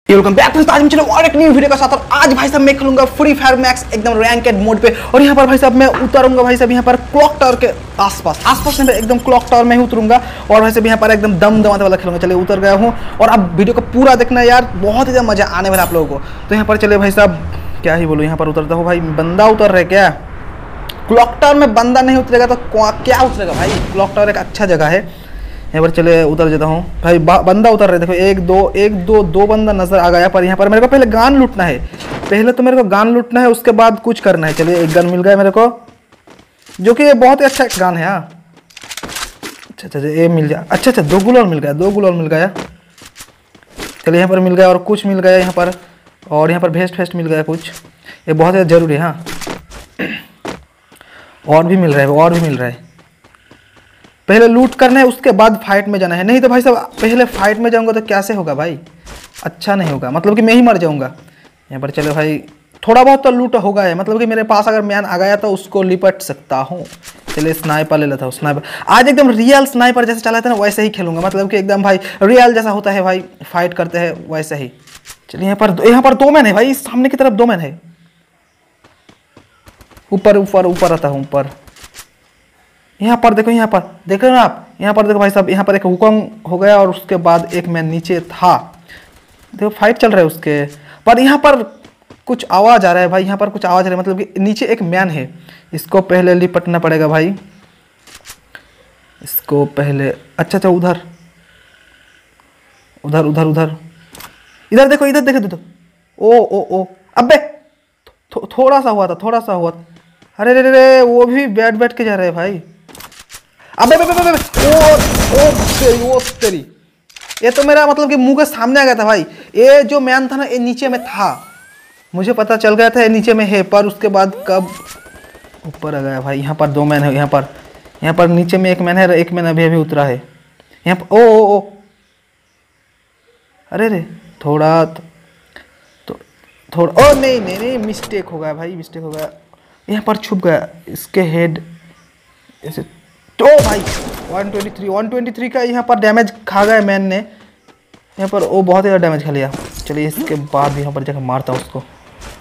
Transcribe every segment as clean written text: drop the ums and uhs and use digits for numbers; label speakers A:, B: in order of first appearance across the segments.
A: Welcome back friends. आज मैं चलो और एक न्यू वीडियो के साथ। और आज भाई साहब मैं खेलूंगा फ्री फायर मैक्स एकदम रैंकेड मोड पे। और यहाँ पर भाई साहब मैं उतरूंगा भाई साहब यहाँ पर क्लॉक टावर के आसपास में एकदम क्लॉक टावर में ही उतरूंगा। और भाई साहब यहाँ पर एकदम दम दमाते वाला खेलूंगा। चलिए उतर गया हूँ और अब वीडियो को पूरा देखना यार, बहुत ही मजा आने वाला आप लोगों को। तो यहाँ पर चले भाई साहब, क्या ही बोलूँ, यहाँ पर उतरता हूँ भाई। बंदा उतर रहे क्या? क्लॉक टावर में बंदा नहीं उतरेगा तो क्या उतरेगा भाई? क्लॉक टावर एक अच्छा जगह है। यहाँ पर चले उतर जाता हूँ भाई। बंदा उतर रहे, देखो एक दो बंदा नजर आ गया। पर यहाँ पर मेरे को पहले गन लूटना है। पहले तो मेरे को गन लूटना है, उसके बाद कुछ करना है। चलिए एक गन मिल गया मेरे को, जो कि ये बहुत ही अच्छा गन है। हाँ अच्छा ये मिल गया। अच्छा दो गुलाल मिल गया। चलिए यहाँ पर मिल गया और कुछ मिल गया यहाँ पर। और यहाँ पर भेस्ट मिल गया कुछ, ये बहुत ज़्यादा जरूरी है। हाँ और भी मिल रहा है। पहले लूट करना है, उसके बाद फाइट में जाना है। नहीं तो भाई साहब पहले फाइट में जाऊंगा तो कैसे होगा भाई? अच्छा नहीं होगा, मतलब कि मैं ही मर जाऊंगा। यहाँ पर चलो भाई, थोड़ा बहुत तो लूट होगा है, मतलब कि मेरे पास अगर मैन आ गया तो उसको लिपट सकता हूँ। चलिए स्नाइपर ले लेता हूँ। स्नाइपर आज एकदम रियल स्नाइपर जैसे चलाते हैं ना, वैसे ही खेलूंगा। मतलब कि एकदम भाई रियल जैसा होता है भाई, फाइट करते हैं वैसे ही। चलिए यहाँ पर दो मैन है भाई, सामने की तरफ दो मैन है। ऊपर आता हूँ ऊपर। यहाँ पर देखो ना आप, यहाँ पर देखो भाई साहब, यहाँ पर एक हुकम हो गया और उसके बाद एक मैन नीचे था। देखो फाइट चल रहा है उसके पर। यहाँ पर कुछ आवाज़ आ रहा है भाई, यहाँ पर कुछ आवाज़ आ रहा है, मतलब कि नीचे एक मैन है। इसको पहले लिपटना पड़ेगा भाई, इसको पहले। अच्छा उधर इधर देखो। ओ अबे थोड़ा सा हुआ था। अरे वो भी बैठ के जा रहे हैं भाई। अबे ओ तेरी, ये तो मेरा मतलब कि मुंह के सामने आ गया था भाई। ये जो मैन था ना, ये नीचे में था, मुझे पता चल गया था ये नीचे में है। पर उसके बाद कब ऊपर आ गया भाई। यहाँ पर दो मैन है। यहाँ पर नीचे में एक मैन है, एक मैन अभी उतरा है यहाँ पर। ओ अरे थोड़ा ओ नहीं मिस्टेक हो गया भाई, यहाँ पर छुप गया। इसके हेड ऐसे तो भाई 123 का यहाँ पर डैमेज खा गया मैन ने। यहाँ पर वो बहुत ज़्यादा डैमेज खा लिया। चलिए इसके बाद यहाँ पर जाकर मारता हूँ उसको।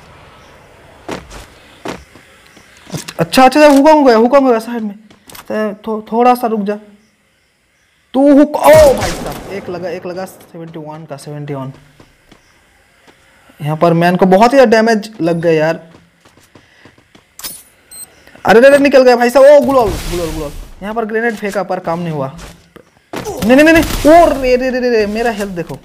A: अच्छा हुकम हो गया साइड में। थोड़ा सा रुक जा तू। ओ भाई साहब एक लगा 71। यहाँ पर मैन को बहुत ही डैमेज लग गया यार। अरे निकल गया भाई साहब। ओ गुलाल यहाँ पर ग्रेनेड फेंका पर काम नहीं हुआ। नहीं और रे मेरा हेल्थ देखो,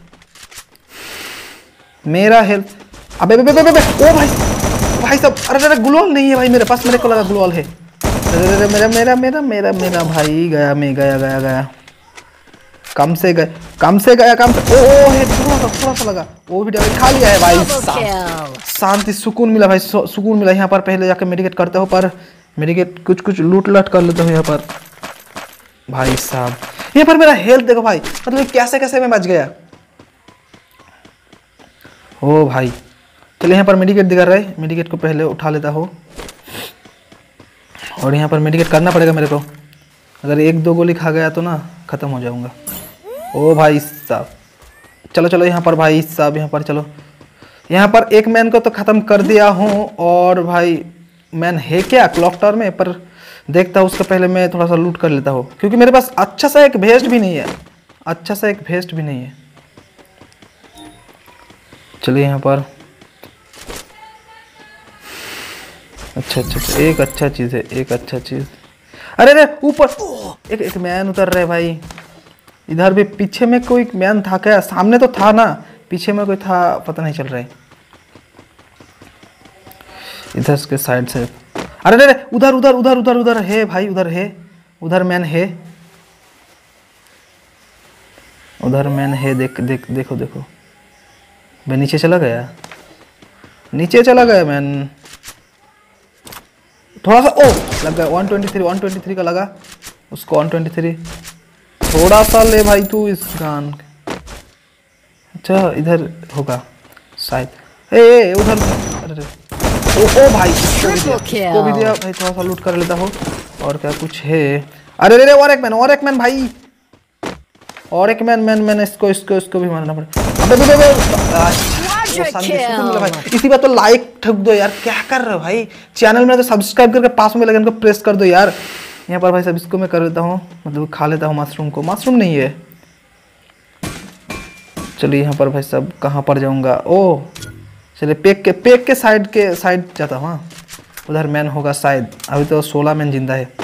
A: मेरा हेल्थ। अबे ओ भाई साहब। अरे गुलाल नहीं है भाई मेरे पास, मेरे को लगा गुलाल है। अरे मेरा भाई गया। मैं गया कम से गया। ओ है थोड़ा सा लगा, वो भी डैमेज खा लिया है भाई। शांति सुकून मिला भाई, सुकून मिला। यहाँ पर पहले जाकर मेडिकेट करते हो, पर मेडिकेट कुछ लूट लाट कर लेता हूँ यहाँ पर भाई साहब। यहाँ पर मेरा हेल्थ देखो भाई, मतलब कैसे मैं बच गया। ओ भाई चलिए यहाँ पर मेडिकेट दिखा रहा है, मेडिकेट को पहले उठा लेता हो। और यहाँ पर मेडिकेट करना पड़ेगा मेरे को, अगर एक दो गोली खा गया तो ना खत्म हो जाऊंगा। ओ भाई साहब चलो यहाँ पर भाई साहब, यहाँ पर चलो। यहाँ पर एक मैन को तो ख़त्म कर दिया हूँ। और भाई मैन है क्या क्लॉक टावर में? पर देखता हूँ उसके पहले मैं थोड़ा सा लूट कर लेता हूँ, क्योंकि मेरे पास अच्छा सा एक भेस्ट भी नहीं है। चलिए यहाँ पर अच्छा एक अच्छा चीज़। अरे ऊपर एक मैन उतर रहे भाई। इधर भी पीछे में कोई मैन था क्या? सामने तो था ना, पीछे में कोई था, पता नहीं चल रहा है। इधर के साइड से। अरे उधर है भाई, उधर मैन है। देखो मैं नीचे चला गया मैन। थोड़ा सा ओ लग गया। 123 का लगा उसको। 123 थोड़ा सा ले भाई तू इस गान। अच्छा इधर होगा शायद। उधर अरे ओ भाई इसको भी दिया भाई। थोड़ा सा लूट कर लेता हो। और क्या कुछ है? अरे और एक मैन भाई, और एक मैन इसको भी मारना पड़ेगा। अबे शांति सुकून मिला भाई। इसी बात तो लाइक ठोक दो यार, क्या कर रहे हो भाई। चैनल में तो सब्सक्राइब करके पास में लगे इनको प्रेस कर दो यार। यहाँ पर भाई सब इसको मैं कर देता हूँ, मतलब खा लेता हूँ मशरूम को। मशरूम नहीं है, चलिए यहाँ पर भाई सब कहाँ पर जाऊँगा। ओह चलिए पेक के साइड जाता हूँ। हाँ उधर मैन होगा शायद, अभी तो 16 मैन जिंदा है।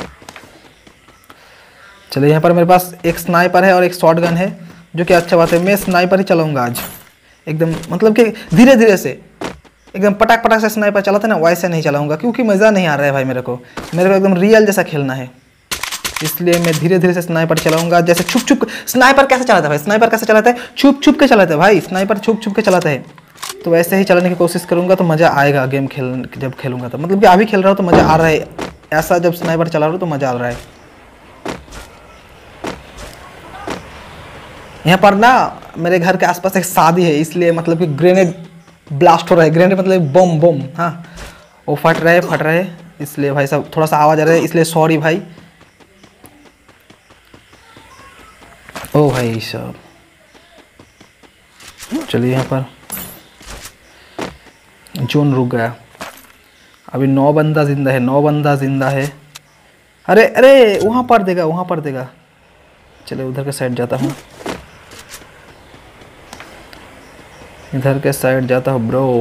A: चलिए यहाँ पर मेरे पास एक स्नाइपर है और एक शॉटगन है, जो कि अच्छा बात है। मैं स्नाइपर ही चलाऊँगा आज एकदम, मतलब कि धीरे धीरे से, एकदम पटाख पटाख से स्नाइपर चलाते ना वैसे नहीं चलाऊँगा, क्योंकि मज़ा नहीं आ रहा है भाई मेरे को एकदम रियल जैसा खेलना है। इसलिए मैं धीरे धीरे से स्नाइपर चलाऊंगा। जैसे छुप छुप स्नाइपर कैसे चलाता है भाई, स्नाइपर कैसे चलाता है, छुप छुप के चलाता है भाई, स्नाइपर छुप छुप के चलाता है। तो वैसे ही चलाने की कोशिश करूंगा तो मज़ा आएगा गेम जब खेलूंगा। तो मतलब कि अभी खेल रहा हूँ तो मज़ा आ रहा है, ऐसा जब स्नाइपर चला रहा हूँ तो मज़ा आ रहा है। यहाँ पर ना मेरे घर के आसपास एक शादी है, इसलिए मतलब कि ग्रेनेड ब्लास्ट हो रहा है। ग्रेनेड मतलब बम बम, हाँ वो फट रहे हैं, इसलिए भाई सब थोड़ा सा आवाज़ आ रहा है, इसलिए सॉरी भाई। ओ भाई साहब चलिए यहाँ पर जोन रुक गया। अभी 9 बंदा जिंदा है, 9 बंदा जिंदा है। अरे अरे वहाँ पर देगा। चलिए उधर के साइड जाता हूँ, इधर के साइड जाता हूँ ब्रो।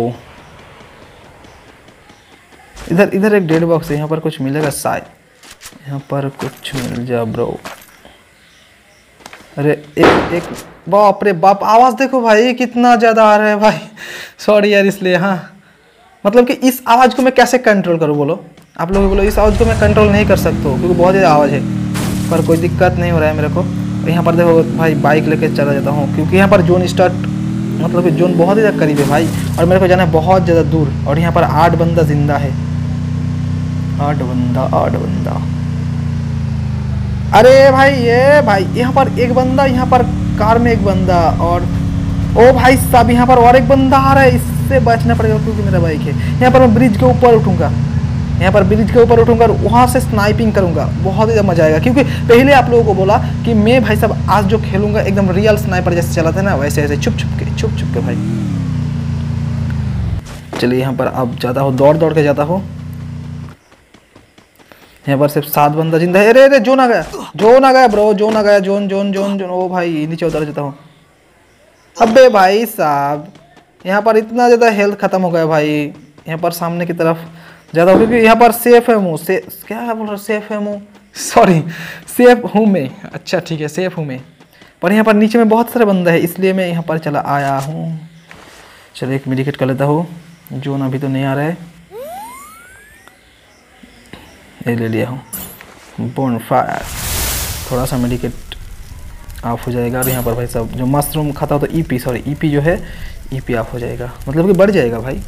A: इधर एक डेड बॉक्स है, यहाँ पर कुछ मिलेगा शायद, यहाँ पर कुछ मिल जा ब्रो। अरे एक बाप रे बाप, आवाज़ देखो भाई कितना ज़्यादा आ रहा है भाई। सॉरी यार इसलिए। हाँ मतलब कि इस आवाज़ को मैं कैसे कंट्रोल करूँ बोलो, आप लोग बोलो। इस आवाज़ को मैं कंट्रोल नहीं कर सकता क्योंकि बहुत ज़्यादा आवाज़ है, पर कोई दिक्कत नहीं हो रहा है मेरे को। यहाँ पर देखो भाई बाइक लेके चला जाता हूँ, क्योंकि यहाँ पर जोन स्टार्ट, मतलब कि जोन बहुत ही ज़्यादा करीब है भाई, और मेरे को जाना है बहुत ज़्यादा दूर। और यहाँ पर 8 बंदा जिंदा है, 8 बंदा। अरे भाई ये भाई यहाँ पर एक बंदा, यहाँ पर कार में एक बंदा, और ओ भाई साहब यहाँ पर और एक बंदा आ रहा है, इससे बचना पड़ेगा क्योंकि मेरा बाइक है। यहाँ पर मैं ब्रिज के ऊपर उठूँगा, और वहाँ से स्नाइपिंग करूँगा, बहुत ही ज़्यादा मजा आएगा। क्योंकि पहले आप लोगों को बोला कि मैं भाई साहब आज जो खेलूँगा एकदम रियल स्नाइपर जैसे चलाते हैं ना, वैसे ऐसे छुप छुप के भाई। चलिए यहाँ पर अब जाता हूँ, दौड़ के जाता हूँ। यहाँ पर सिर्फ 7 बंदा जिंदा है। अरे जोन आ गया ब्रो, जोन आ गया। जोन। ओ भाई नीचे उतर जाता हूँ। अबे भाई साहब यहाँ पर इतना ज़्यादा हेल्थ खत्म हो गया भाई। यहाँ पर सामने की तरफ ज़्यादा, क्योंकि यहाँ पर सेफ है मुँह से, क्या बोल रहा, सेफ है मुँह, सॉरी सेफ हूँ मैं। अच्छा ठीक है सेफ हूँ मैं, पर यहाँ पर नीचे में बहुत सारे बंदा है, इसलिए मैं यहाँ पर चला आया हूँ। चलो एक मेडिकेट कर लेता हूँ, जोन अभी तो नहीं आ रहा है, ये ले लिया हूँ। बोनफायर, थोड़ा सा मेडिकेट ऑफ हो जाएगा। और यहाँ पर भाई साहब जो मशरूम खाता हो तो ईपी जो है ईपी ऑफ हो जाएगा, मतलब कि बढ़ जाएगा भाई।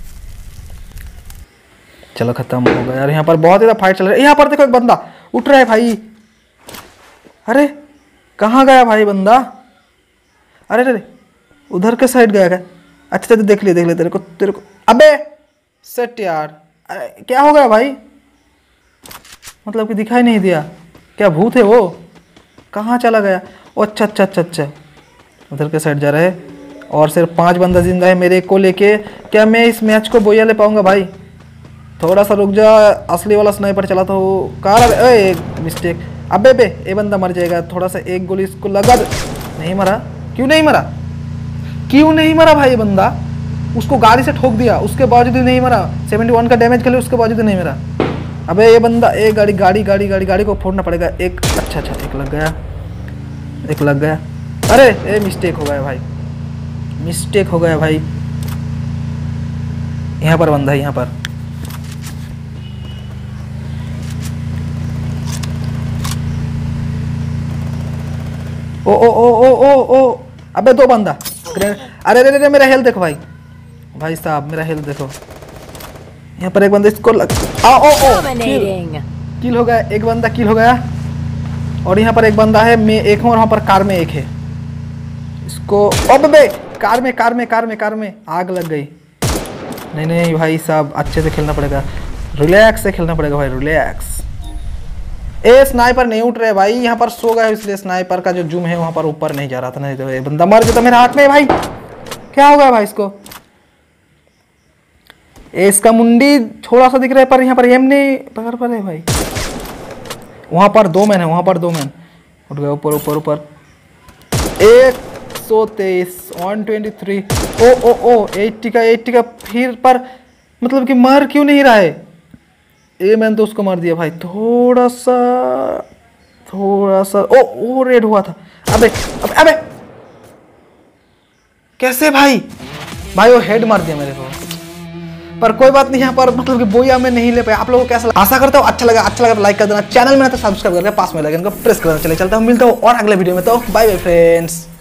A: चलो खत्म हो गया। और यहाँ पर बहुत ज़्यादा फाइट चल रहा है। यहाँ पर देखो एक बंदा उठ रहा है भाई। अरे कहाँ गया भाई बंदा, अरे उधर के साइड गया क्या। अच्छा तो देख लिया तेरे को। अबे सेट यार, अरे क्या हो गया भाई, मतलब कि दिखाई नहीं दिया क्या, भूत है वो, कहाँ चला गया। ओ अच्छा उधर के साइड जा रहा है। और सिर्फ 5 बंदा जिंदा है मेरे को लेके। क्या मैं इस मैच को बोया ले पाऊंगा भाई, थोड़ा सा रुक जा। असली वाला स्नाइपर चलाता हूँ कार। एक मिस्टेक, अबे ये बंदा मर जाएगा। थोड़ा सा एक गोली इसको लगा दे। नहीं मरा, क्यों नहीं मरा भाई, बंदा उसको गाड़ी से ठोक दिया, उसके बावजूद ही नहीं मरा। 71 का डैमेज कर लिया, उसके बावजूद नहीं मरा। अबे ये बंदा, एक गाड़ी को फोड़ना पड़ेगा। एक अच्छा एक लग गया। अरे ये मिस्टेक हो गया भाई, यहाँ पर बंदा है, यहाँ पर। ओ अबे 2 बंदा। अरे मेरा हेल्थ देखो भाई साहब मेरा हेल्थ देखो। यहाँ पर एक बंदा इसको किल हो गया, एक बंदा किल हो गया। और यहाँ पर एक बंदा है, मैं एक हूँ, और वहाँ पर कार में एक है। इसको अबे कार में आग लग गई। नहीं भाई साहब अच्छे से खेलना पड़ेगा, रिलैक्स से खेलना पड़ेगा भाई, रिलैक्स। ए स्नाइपर नहीं उठ रहे भाई, यहाँ पर सो गए, इसलिए स्नाइपर का जो जूम है वहाँ पर ऊपर नहीं जा रहा था। नहीं तो ये बंदा मर गया था मेरे हाथ में भाई। क्या हो गया भाई इसको, इसका मुंडी थोड़ा सा दिख रहा है पर यहाँ पर एम नहीं पकड़ पा रहे भाई। वहाँ पर 2 मैन है, वहाँ पर 2 मैन। उठ गया ऊपर ऊपर ऊपर। 123 123। ओ ओ ओ 80 का फिर पर मतलब कि मर क्यों नहीं रहा है? ये मैंने तो उसको मार दिया भाई। थोड़ा सा ओ रेड हुआ था। अबे अबे अबे कैसे भाई? भाई वो हेड मार दिया मेरे को। पर कोई बात नहीं, यहाँ पर मतलब कि बोया में नहीं ले पाया। आप लोगों को कैसा लगा? आशा करता हूँ अच्छा लगा तो लाइक कर देना, चैनल में तो सब्सक्राइब करके पास में लगन को प्रेस कर देना। चले चलता हूँ, मिलता हूँ और अगले वीडियो में। तो बाय बाय फ्रेंड्स।